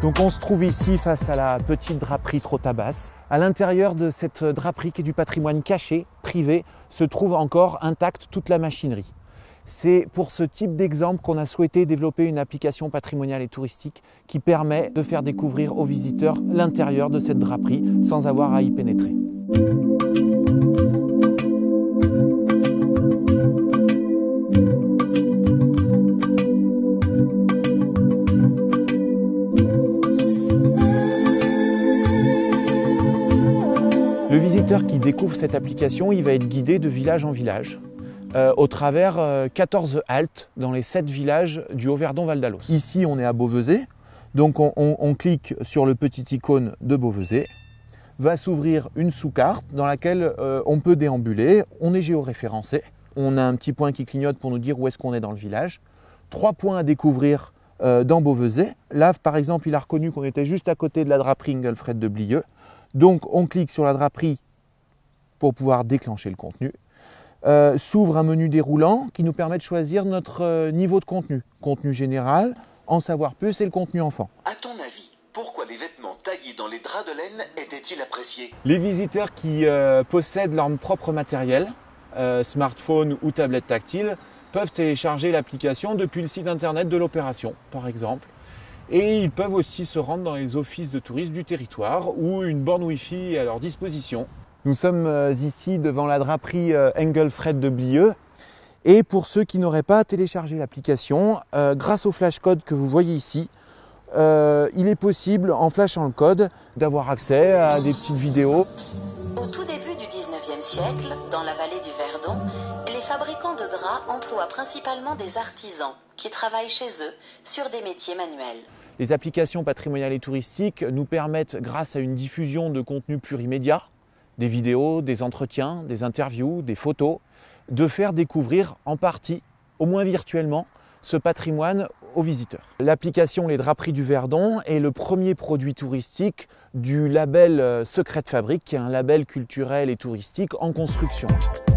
Donc on se trouve ici face à la petite draperie Trotabas. À l'intérieur de cette draperie qui est du patrimoine caché, privé, se trouve encore intacte toute la machinerie. C'est pour ce type d'exemple qu'on a souhaité développer une application patrimoniale et touristique qui permet de faire découvrir aux visiteurs l'intérieur de cette draperie sans avoir à y pénétrer. Le visiteur qui découvre cette application, il va être guidé de village en village. Au travers 14 haltes dans les 7 villages du Haut-Verdon-Val d'Alos. Ici, on est à Beauvezet, donc on clique sur le petit icône de Beauvezet. Va s'ouvrir une sous-carte dans laquelle on peut déambuler, on est géoréférencé. On a un petit point qui clignote pour nous dire où est-ce qu'on est dans le village. 3 points à découvrir dans Beauvezet. Là, par exemple, il a reconnu qu'on était juste à côté de la draperie Engelfred de Blieux. Donc, on clique sur la draperie pour pouvoir déclencher le contenu. S'ouvre un menu déroulant qui nous permet de choisir notre niveau de contenu. Contenu général, en savoir plus et le contenu enfant. À ton avis, pourquoi les vêtements taillés dans les draps de laine étaient-ils appréciés? Les visiteurs qui possèdent leur propre matériel, smartphone ou tablette tactile, peuvent télécharger l'application depuis le site internet de l'opération, par exemple. Et ils peuvent aussi se rendre dans les offices de tourisme du territoire ou une borne Wi-Fi est à leur disposition. Nous sommes ici devant la draperie Engelfred de Blieux. Et pour ceux qui n'auraient pas téléchargé l'application, grâce au flashcode que vous voyez ici, il est possible, en flashant le code, d'avoir accès à des petites vidéos. Au tout début du 19e siècle, dans la vallée du Verdon, les fabricants de draps emploient principalement des artisans qui travaillent chez eux sur des métiers manuels. Les applications patrimoniales et touristiques nous permettent, grâce à une diffusion de contenus plurimédia, des vidéos, des entretiens, des interviews, des photos, de faire découvrir en partie, au moins virtuellement, ce patrimoine aux visiteurs. L'application Les Draperies du Verdon est le premier produit touristique du label Secret de Fabrique, qui est un label culturel et touristique en construction.